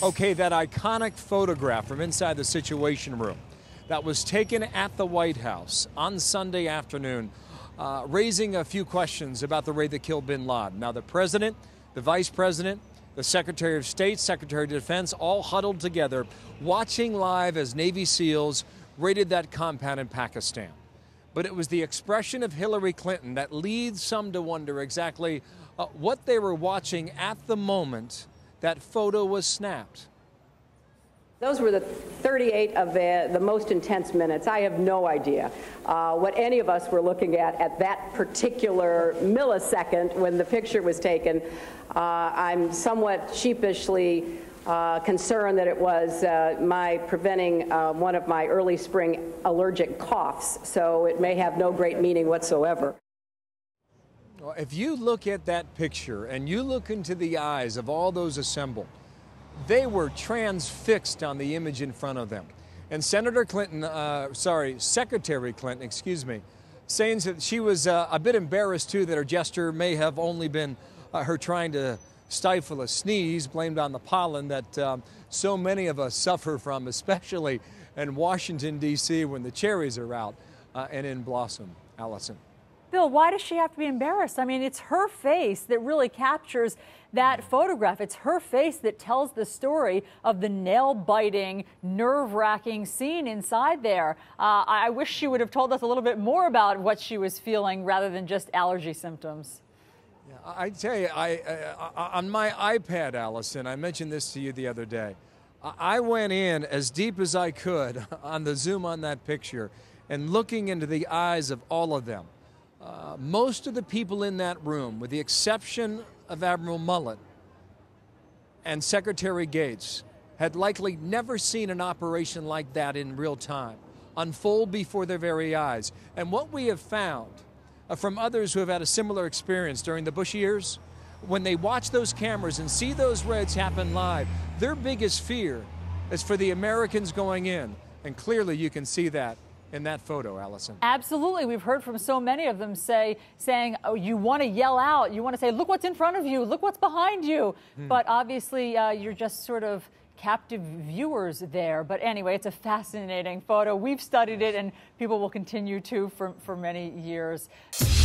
Okay, that iconic photograph from inside the Situation Room that was taken at the White House on Sunday afternoon, raising a few questions about the raid that killed bin Laden. Now, the president, the vice president, the Secretary of State, Secretary of Defense, all huddled together, watching live as Navy SEALs raided that compound in Pakistan. But it was the expression of Hillary Clinton that leads some to wonder exactly what they were watching at the moment that photo was snapped. Those were the 38 of the most intense minutes. I have no idea what any of us were looking at that particular millisecond when the picture was taken. I'm somewhat sheepishly concerned that it was my preventing one of my early spring allergic coughs, so it may have no great meaning whatsoever. Well, if you look at that picture and you look into the eyes of all those assembled, they were transfixed on the image in front of them. And Secretary Clinton, saying that she was a bit embarrassed, too, that her gesture may have only been her trying to stifle a sneeze, blamed on the pollen that so many of us suffer from, especially in Washington, D.C., when the cherries are out and in blossom. Allison. Bill, why does she have to be embarrassed? I mean, it's her face that really captures that photograph. It's her face that tells the story of the nail-biting, nerve-wracking scene inside there. I wish she would have told us a little bit more about what she was feeling rather than just allergy symptoms. Yeah, I tell you, on my iPad, Allison, I mentioned this to you the other day, I went in as deep as I could on the zoom on that picture and looking into the eyes of all of them. Most of the people in that room, with the exception of Admiral Mullen and Secretary Gates, had likely never seen an operation like that in real time unfold before their very eyes. And what we have found from others who have had a similar experience during the Bush years, when they watch those cameras and see those raids happen live, their biggest fear is for the Americans going in. And clearly you can see that in that photo, Allison. Absolutely. We've heard from so many of them saying, oh, you want to yell out. You want to say, look what's in front of you. Look what's behind you. But obviously, you're just sort of captive viewers there. But anyway, it's a fascinating photo. We've studied it, and people will continue to for many years.